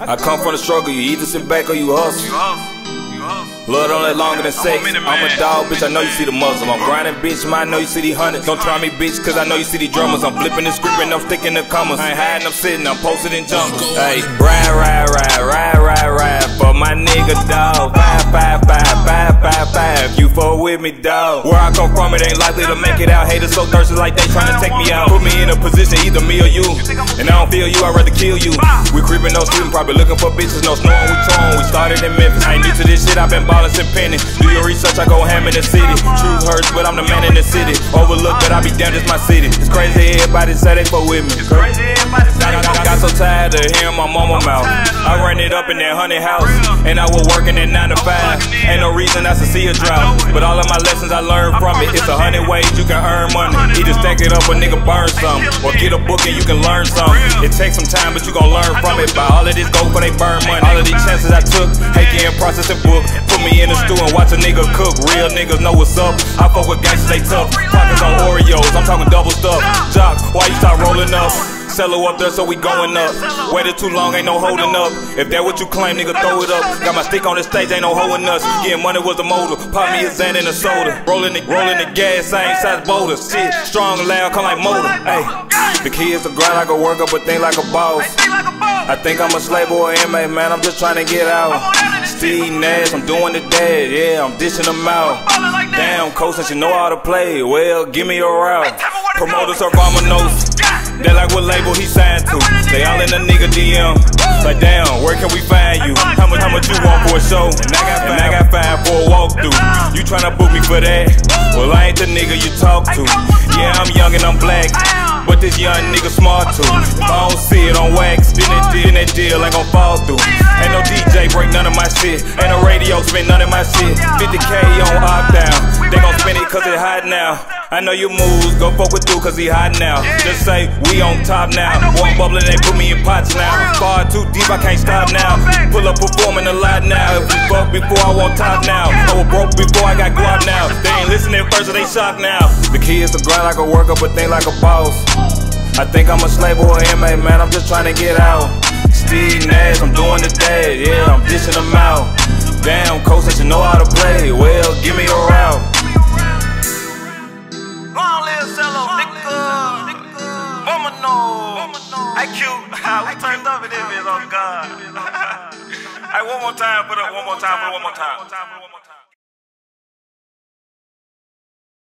I come from the struggle, you either sit back or you hustle. Love don't let longer than sex. I'm a dog, bitch, I know you see the muzzle. I'm grinding, bitch, I know you see these hundreds. Don't try me, bitch, cause I know you see these drummers. I'm flipping and scripting, I'm sticking the commas. I ain't hiding, I'm sitting, I'm posted in jungles. Hey, ride for my nigga, dog. 555. You fuck with me, dog. Where I come from, it ain't likely to make it out. Haters so thirsty like they trying to take me out. Put me in a position, either me or you. And I don't feel you, I'd rather kill you. We creeping, no sleeping, probably looking for bitches, no snoring, we torn. We started in Memphis. I ain't new to this shit, I've been ballin' since penny. Do your research, I go ham in the city. Truth hurts, but I'm the man in the city. Overlook, but I be damned, it's my city. It's crazy, everybody say they fuck with me. It's crazy, everybody say they fuck with me. Got so tired of hearing my mama mouth. I ran it up in that 100 house, and I was working at 9 to 5. Ain't no reason I should see a drought, but all of my lessons I learned from it. It's 100 ways you can earn money. Either stack it up or nigga burn some, or get a book and you can learn something. It takes some time, but you gon' learn from it. By all of this go for they burn money. All of these chances I took, hate getting processing book. Put me in the stew and watch a nigga cook. Real niggas know what's up. I fuck with gangsters, they tough. Pockets on Oreos, I'm talking double stuff. Jock, why you start rolling up? Cello up there, so we going up. Waited too long, ain't no holding up. If that what you claim, nigga, throw it up. Got my stick on the stage, ain't no holding us. Getting money was the motor. Pop me a Xan and a soda. Rolling the gas, same size boulder. Shit, strong and loud, come like motor. Hey, the key is to grind like a worker, but think like a boss. I think I'm a slave boy inmate, man, I'm just trying to get out. Steve Nash, I'm doing the dad, yeah, I'm dishing them out. Damn, coach, since you know how to play, well, give me a route. Promoters are Vamanos. They like what label he signed to. They all in a nigga DM. Like damn, where can we find you? How much you want for a show? And I got five for a walkthrough. You tryna book me for that? Well, I ain't the nigga you talk to. Yeah, I'm young and I'm black, but this young nigga smart too. If I don't see it on wax, then that deal ain't gon' fall through. Ain't no DJ break none of my shit. Ain't no radio spin none of my shit. 50K on opt-down. They gon' spend it cause it hot now. I know your moves, go fuck with dude cause he hot now. Just say we on top now. One bubbling, they put me in pots now. Far too deep, I can't stop now. Pull up performing a lot now. If we fuck before, I want top now. I was broke before, I got guap now. They ain't listening first, so they shocked now. The key is to grind like a worker, but think like a boss. I think I'm a slave boy inmate, man, I'm just trying to get out. Steve Nash, I'm doing the dad, yeah, I'm dishing them out. Damn, coach, since you know how to play, well, give me a route. Long live Cello, nigga. Vamano. IQ. We turned up in this bitch, oh God. Hey, one more time, put up one more time.